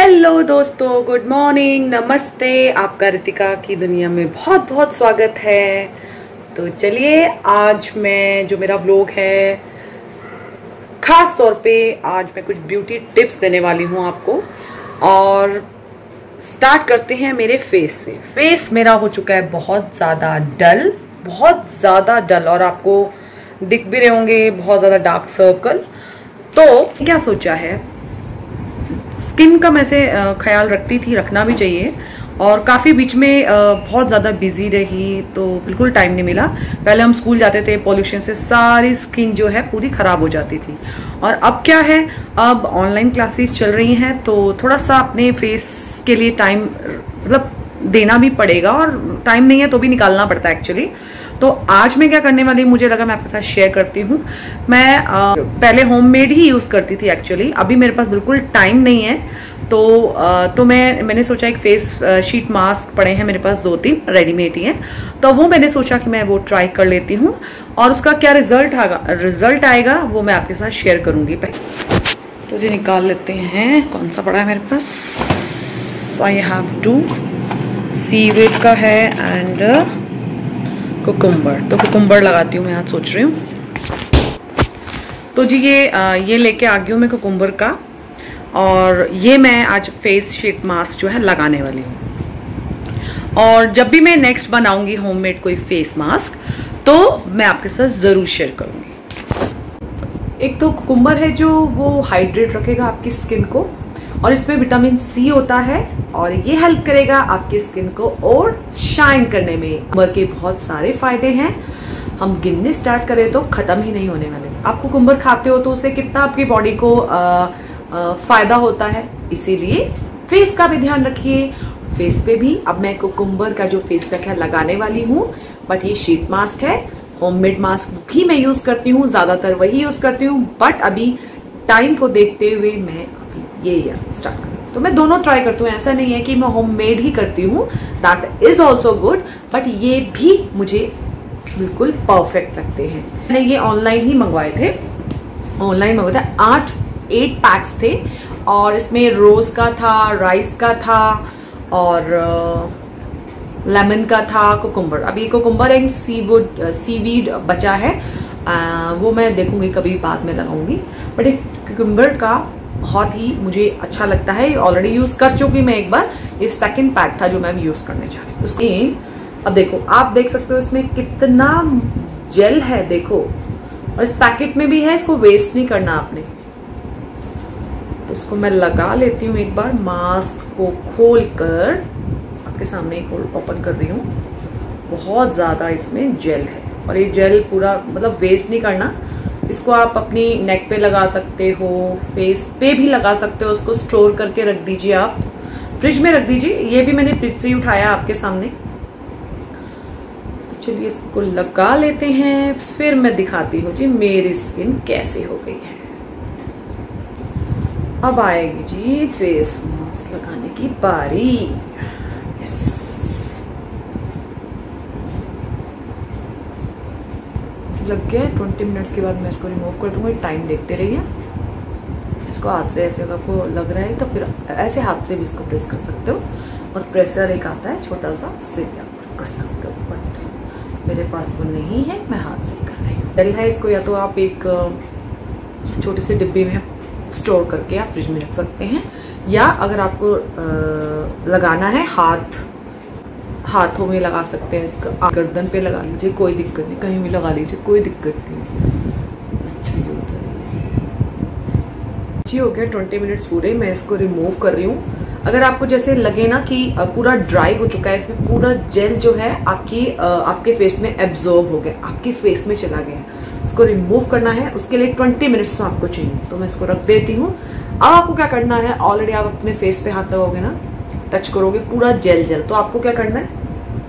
Hello दोस्तों, good morning, नमस्ते। आपका रितिका की दुनिया में बहुत बहुत स्वागत है। तो चलिए, आज मैं जो मेरा व्लॉग है, खास तौर पे आज मैं कुछ ब्यूटी टिप्स देने वाली हूँ आपको। और स्टार्ट करते हैं मेरे फेस से। फेस मेरा हो चुका है बहुत ज़्यादा डल, बहुत ज़्यादा डल, और आपको दिख भी रहे होंगे बहुत ज़्यादा डार्क सर्कल। तो क्या सोचा है, स्किन का मैं से ख्याल रखती थी, रखना भी चाहिए, और काफ़ी बीच में बहुत ज़्यादा बिजी रही तो बिल्कुल टाइम नहीं मिला। पहले हम स्कूल जाते थे, पॉल्यूशन से सारी स्किन जो है पूरी ख़राब हो जाती थी। और अब क्या है, अब ऑनलाइन क्लासेस चल रही हैं तो थोड़ा सा अपने फेस के लिए टाइम मतलब देना भी पड़ेगा, और टाइम नहीं है तो भी निकालना पड़ता है एक्चुअली। तो आज मैं क्या करने वाली, मुझे लगा मैं आपके साथ शेयर करती हूँ। मैं पहले होममेड ही यूज़ करती थी एक्चुअली, अभी मेरे पास बिल्कुल टाइम नहीं है। तो मैंने सोचा एक फेस शीट मास्क पड़े हैं मेरे पास, 2-3 रेडीमेड ही हैं, तो वो मैंने सोचा कि मैं वो ट्राई कर लेती हूँ, और उसका क्या रिजल्ट आएगा वो मैं आपके साथ शेयर करूँगी। तो जी निकाल लेते हैं, कौन सा पड़ा है मेरे पास। आई हैव 2 सीवीड का है एंड कुकुम्बर। तो कुकुम्बर लगाती हूँ मैं, आज सोच रही हूँ। तो जी ये लेके आ गई हूँ मैं कुकुम्बर का, और ये मैं आज फेस शीट मास्क जो है लगाने वाली हूँ। और जब भी मैं नेक्स्ट बनाऊंगी होममेड कोई फेस मास्क तो मैं आपके साथ ज़रूर शेयर करूँगी। एक तो कुकुम्बर है जो वो हाइड्रेट रखेगा आपकी स्किन को, और इसमें विटामिन सी होता है, और ये हेल्प करेगा आपकी स्किन को और शाइन करने में। कुकुम्बर के बहुत सारे फायदे हैं, हम गिनने स्टार्ट करें तो खत्म ही नहीं होने वाले। आप कुकुम्बर खाते हो तो उससे कितना आपकी बॉडी को फायदा होता है, इसीलिए फेस का भी ध्यान रखिए। फेस पे भी अब मैं कुकुम्बर का जो फेस पैक है लगाने वाली हूँ, बट ये शीट मास्क है। होममेड मास्क भी मैं यूज करती हूँ, ज्यादातर वही यूज करती हूँ, बट अभी टाइम को देखते हुए मैं अभी ये स्टार्ट करूँ। तो मैं दोनों ट्राई करती हूँ, ऐसा नहीं है कि मैं होममेड ही करती हूँ, that is also good, but ये भी मुझे बिल्कुल परफेक्ट लगते हैं। मैंने ये ऑनलाइन ही मंगवाए थे, 8 पैक्स थे, और इसमें रोज का था, राइस का था, और लेमन का था, कुकुम्बर। अभी कुकुम्बर एक सीवीड बचा है, वो मैं देखूंगी कभी बाद में लगाऊंगी, बट एक कुकुम्बर का बहुत ही मुझे अच्छा लगता है। ऑलरेडी यूज कर चुकी मैं एक बार, ये सेकंड पैक था जो मैं यूज करने जा रही हूँ। उसमें अब देखो, आप देख सकते हो इसमें कितना जेल है, देखो, और इस पैकेट में भी है, इसको वेस्ट नहीं करना आपने। तो इसको मैं लगा लेती हूँ एक बार, मास्क को खोल कर आपके सामने ओपन कर रही हूँ। बहुत ज़्यादा इसमें जेल है, और ये जेल पूरा मतलब वेस्ट नहीं करना। इसको आप अपनी नेक पे लगा सकते हो, फेस पे भी लगा सकते हो, उसको स्टोर करके रख दीजिए, आप फ्रिज में रख दीजिए। ये भी मैंने फ्रिज से ही उठाया आपके सामने। तो चलिए इसको लगा लेते हैं, फिर मैं दिखाती हूँ जी मेरी स्किन कैसे हो गई है। अब आएगी जी फेस मास्क लगाने की बारी। यस, लग गया। 20 मिनट्स के बाद मैं इसको रिमूव कर दूंगी। टाइम देखते रहिए। इसको हाथ से ऐसे, अगर आपको लग रहा है तो फिर ऐसे हाथ से भी इसको प्रेस कर सकते हो, और प्रेशर एक आता है छोटा सा, उससे भी आप कर सकते हो, बट मेरे पास वो नहीं है, मैं हाथ से कर रही हूँ। जेल है, इसको या तो आप एक छोटे से डिब्बे में स्टोर करके आप फ्रिज में रख सकते हैं, या अगर आपको लगाना है हाथों में लगा सकते हैं। इसका गर्दन पे लगा लीजिए, कोई दिक्कत नहीं, कहीं भी लगा लीजिए, कोई दिक्कत नहीं। अच्छा ही होता है जी। हो गया 20 मिनट्स पूरे, मैं इसको रिमूव कर रही हूँ। अगर आपको जैसे लगे ना कि पूरा ड्राई हो चुका है, इसमें पूरा जेल जो है आपके फेस में एब्जॉर्ब हो गया, आपके फेस में चला गया, इसको रिमूव करना है। उसके लिए 20 मिनट्स तो आपको चाहिए, तो मैं इसको रख देती हूँ। अब आपको क्या करना है, ऑलरेडी आप अपने फेस पे हाथ लगाओगे ना, टच करोगे पूरा जेल, तो आपको क्या करना है,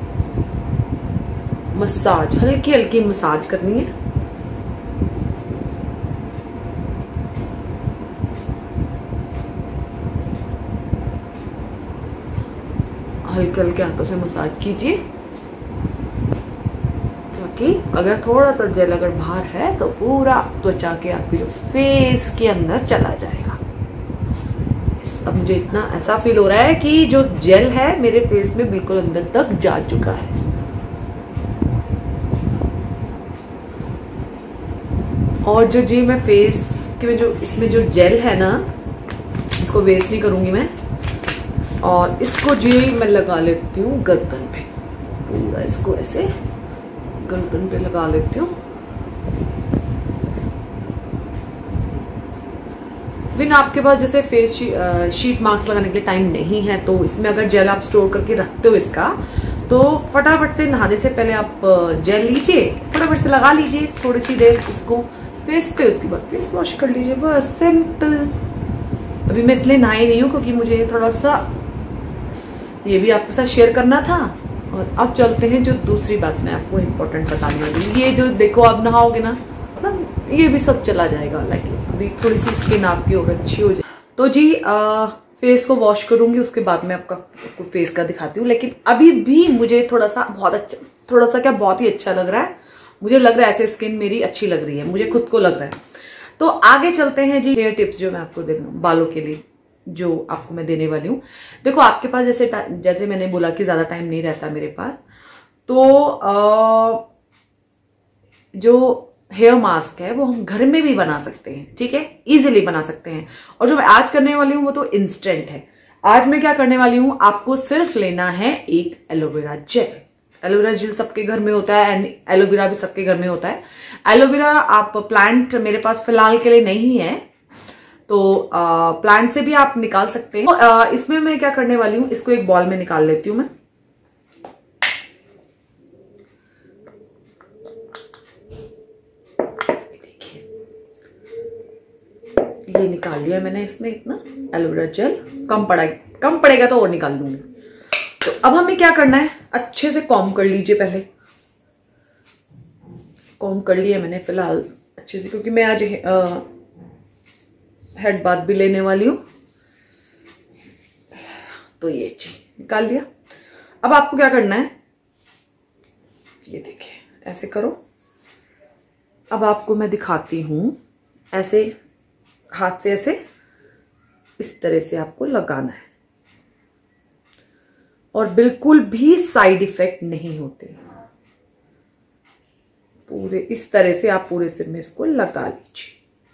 मसाज, हल्की हल्की मसाज करनी है। हल्के हल्के हाथों से मसाज कीजिए, ताकि अगर थोड़ा सा जेल अगर बाहर है तो पूरा त्वचा के आपके जो फेस के अंदर चला जाएगा। अब मुझे इतना ऐसा फील हो रहा है कि जो जेल है मेरे फेस में बिल्कुल अंदर तक जा चुका है। और जो जी मैं फेस के जो इसमें जो जेल है ना, इसको वेस्ट नहीं करूंगी मैं, और इसको जी मैं लगा लेती हूँ गर्दन पे, पूरा इसको ऐसे गर्दन पे लगा लेती हूँ। बिन आपके पास जैसे फेस शीट मास्क लगाने के लिए टाइम नहीं है तो इसमें अगर जेल आप स्टोर करके रखते हो इसका, तो फटाफट से नहाने से पहले आप जेल लीजिए, फटाफट से लगा लीजिए थोड़ी सी देर इसको फेस पे, उसके बाद फेस वॉश कर लीजिए, बस सिंपल। अभी मैं इसलिए नहाई नहीं हूँ क्योंकि मुझे थोड़ा सा ये भी आपके साथ शेयर करना था। और अब चलते हैं जो दूसरी बात मैं आपको इम्पोर्टेंट बताने वाली, ये जो देखो आप नहाओगे ना, मतलब ये भी सब चला जाएगा। लाइक अभी थोड़ी सी स्किन आपकी और अच्छी हो जाए तो जी फेस को वॉश करूंगी, उसके बाद मैं आपको फेस का दिखाती हूँ। लेकिन अभी भी मुझे थोड़ा सा क्या बहुत ही अच्छा लग रहा है, मुझे लग रहा है ऐसे स्किन मेरी अच्छी लग रही है, मुझे खुद को लग रहा है। तो आगे चलते हैं जी हेयर टिप्स जो मैं आपको दे रही हूँ बालों के लिए, जो आपको मैं देने वाली हूँ। देखो आपके पास जैसे मैंने बोला कि ज्यादा टाइम नहीं रहता मेरे पास, तो जो हेयर मास्क है वो हम घर में भी बना सकते हैं, ठीक है, इजीली बना सकते हैं। और जो मैं आज करने वाली हूँ वो तो इंस्टेंट है। आज मैं क्या करने वाली हूँ, आपको सिर्फ लेना है एक एलोवेरा जेल। एलोवेरा जेल सबके घर में होता है एंड एलोवेरा भी सबके घर में होता है। एलोवेरा आप प्लांट मेरे पास फिलहाल के लिए नहीं है, तो प्लांट से भी आप निकाल सकते हैं। तो इसमें मैं क्या करने वाली हूँ, इसको एक बॉल में निकाल लेती हूँ मैं। ये निकाल लिया मैंने, इसमें इतना एलोवेरा जेल कम पड़ेगा तो और निकाल लूंगी। तो अब हमें क्या करना है, अच्छे से कॉम्ब कर लीजिए। पहले कॉम्ब कर लिया मैंने फिलहाल अच्छे से, क्योंकि मैं आज हेड बाथ भी लेने वाली हूं। तो ये निकाल लिया। अब आपको क्या करना है, ये देखिए ऐसे करो। अब आपको मैं दिखाती हूं, ऐसे हाथ से ऐसे इस तरह से आपको लगाना है, और बिल्कुल भी साइड इफेक्ट नहीं होते। पूरे इस तरह से आप पूरे सिर में इसको लगा लीजिए।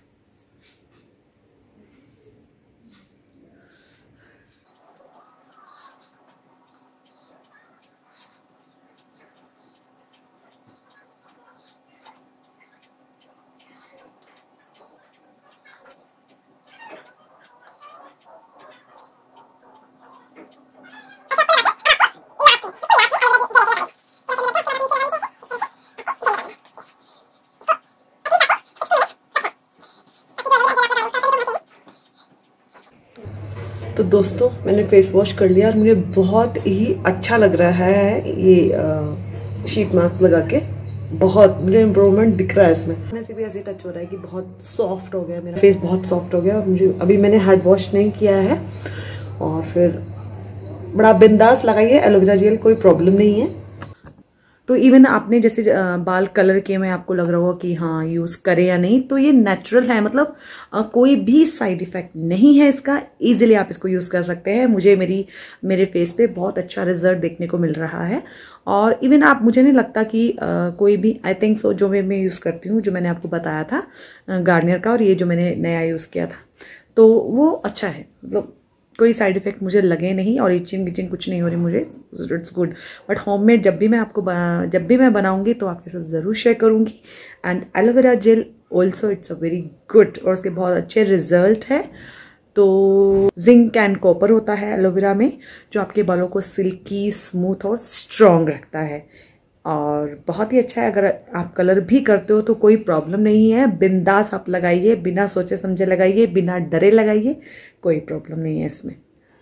तो दोस्तों मैंने फेस वॉश कर लिया और मुझे बहुत ही अच्छा लग रहा है ये शीट मास्क लगा के। बहुत मुझे इम्प्रूवमेंट दिख रहा है इसमें। मैंने से भी ऐसे टच हो रहा है कि बहुत सॉफ्ट हो गया मेरा फेस, बहुत सॉफ्ट हो गया। और मुझे अभी मैंने हेड वॉश नहीं किया है, और फिर बड़ा बिंदास लगाइए एलोवेरा जेल, कोई प्रॉब्लम नहीं है। तो इवन आपने जैसे बाल कलर किए में आपको लग रहा होगा कि हाँ यूज करें या नहीं, तो ये नेचुरल है, मतलब कोई भी साइड इफेक्ट नहीं है इसका। इजीली आप इसको यूज कर सकते हैं। मुझे मेरे फेस पे बहुत अच्छा रिजल्ट देखने को मिल रहा है। और इवन आप, मुझे नहीं लगता कि कोई भी, आई थिंक सो, जो मैं यूज करती हूँ, जो मैंने आपको बताया था गार्नियर का, और ये जो मैंने नया यूज किया था, तो वो अच्छा है, मतलब कोई साइड इफेक्ट मुझे लगे नहीं, और इचिंग विचिंग कुछ नहीं हो रही मुझे। It's good. बट होममेड जब भी मैं बनाऊंगी तो आपके साथ ज़रूर शेयर करूंगी। And aloe vera gel also it's a very good, और उसके बहुत अच्छे रिजल्ट है। तो जिंक एंड कॉपर होता है एलोवेरा में, जो आपके बालों को सिल्की, स्मूथ और स्ट्रॉन्ग रखता है, और बहुत ही अच्छा है। अगर आप कलर भी करते हो तो कोई प्रॉब्लम नहीं है, बिंदास आप लगाइए, बिना सोचे समझे लगाइए, बिना डरे लगाइए, कोई प्रॉब्लम नहीं है इसमें।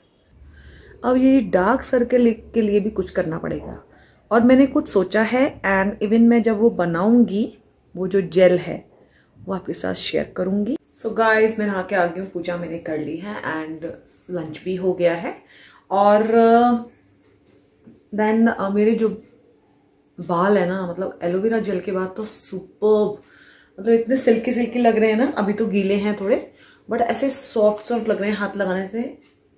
अब ये डार्क सर्कल के लिए भी कुछ करना पड़ेगा, और मैंने कुछ सोचा है। एंड इवन मैं जब वो बनाऊंगी, वो जो जेल है वो आपके साथ शेयर करूंगी। सो गाइज मैं नहा के आ गई हूँ, पूजा मैंने कर ली है, एंड लंच भी हो गया है। और देन मेरे जो बाल है ना, मतलब एलोवेरा जेल के बाद तो सुपर्ब, मतलब इतने सिल्की सिल्की लग रहे हैं ना। अभी तो गीले हैं थोड़े, बट ऐसे सॉफ्ट सॉफ्ट लग रहे हैं हाथ लगाने से,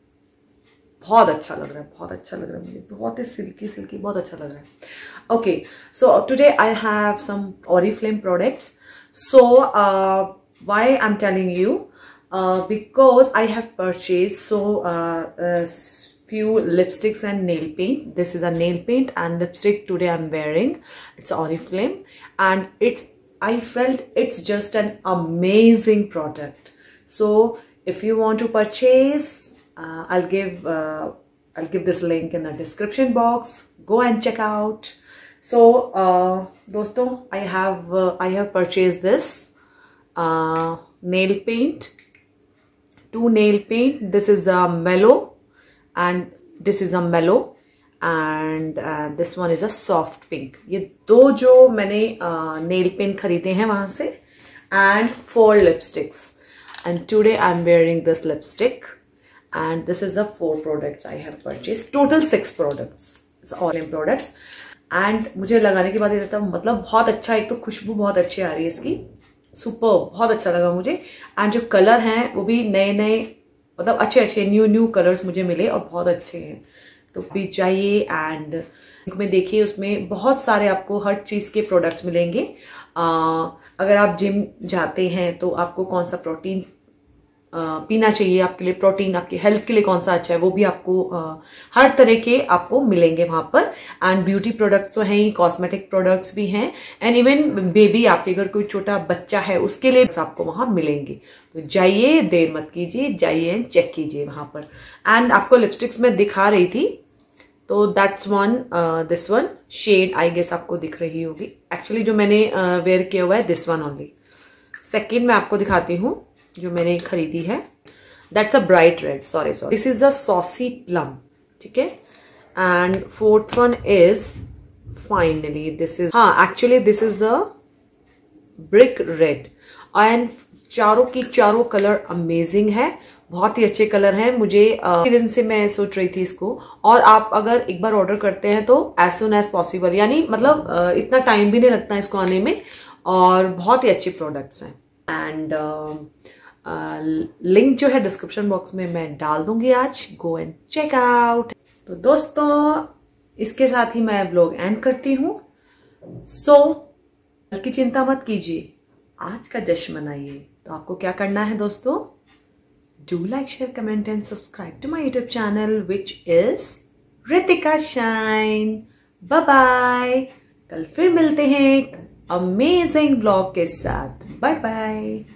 बहुत अच्छा लग रहा है, बहुत अच्छा लग रहा है मुझे, बहुत ही सिल्की सिल्की, बहुत अच्छा लग रहा है। Okay, so today I have some Oriflame products. So why I'm telling you, because I have purchased few lipsticks and nail paint. This is a nail paint and lipstick today I'm wearing. It's Oriflame, and I felt it's just an amazing product. So if you want to purchase, I'll give this link in the description box. Go and check out. So दोस्तों, I have purchased this nail paint, 2 nail paint. This is a mellow and this is a mellow, and this one is a soft pink. ये 2 जो मैंने nail paint खरीदे हैं वहां से, and 4 lipsticks. And today I'm wearing this lipstick, and this is the 4 products I have purchased. Total 6 products. It's Oriflame products. And मुझे लगाने के बाद ये था, मतलब बहुत अच्छा, एक तो खुशबू बहुत अच्छी आ रही है इसकी, सुपर, बहुत अच्छा लगा मुझे. एंड जो कलर हैं वो भी नए नए, मतलब अच्छे अच्छे न्यू कलर्स मुझे मिले और बहुत अच्छे हैं. तो भी चाहिए. एंड में देखिए, उसमें बहुत सारे आपको हर चीज़ के प्रोडक्ट्स मिलेंगे. अगर आप जिम जाते हैं तो आपको कौन सा प्रोटीन पीना चाहिए, आपके लिए प्रोटीन, आपकी हेल्थ के लिए कौन सा अच्छा है, वो भी आपको हर तरह के आपको मिलेंगे वहां पर. एंड ब्यूटी प्रोडक्ट्स तो हैं ही, कॉस्मेटिक प्रोडक्ट्स भी हैं, एंड इवन बेबी, आपके अगर कोई छोटा बच्चा है उसके लिए आपको वहां मिलेंगे. तो जाइए, देर मत कीजिए, जाइए एंड चेक कीजिए वहां पर. एंड आपको लिपस्टिक्स में दिखा रही थी, तो that's one, this one shade I guess आपको दिख रही होगी. एक्चुअली जो मैंने वेयर किया हुआ है दिस वन ओनली. सेकेंड मैं आपको दिखाती हूँ जो मैंने खरीदी है. That's a bright red, sorry this is a saucy plum. ठीक है. And 4th one is finally this is, हाँ actually this is a brick red. And चारों की चारों कलर अमेजिंग है, बहुत ही अच्छे कलर हैं. मुझे दिन से मैं सोच रही थी इसको, और आप अगर एक बार ऑर्डर करते हैं तो एज सुन एज पॉसिबल, यानी मतलब इतना टाइम भी नहीं लगता इसको आने में, और बहुत ही अच्छे प्रोडक्ट्स हैं. एंड लिंक जो है डिस्क्रिप्शन बॉक्स में मैं डाल दूंगी आज. Go and check out. तो दोस्तों, इसके साथ ही मैं ब्लॉग एंड करती हूँ. सो कल की चिंता मत कीजिए, आज का जश्न मनाइए. तो आपको क्या करना है दोस्तों? Do like, share, comment and subscribe to my YouTube channel which is Ritika shine. Bye bye. कल फिर मिलते हैं एक अमेजिंग ब्लॉग के साथ. Bye bye.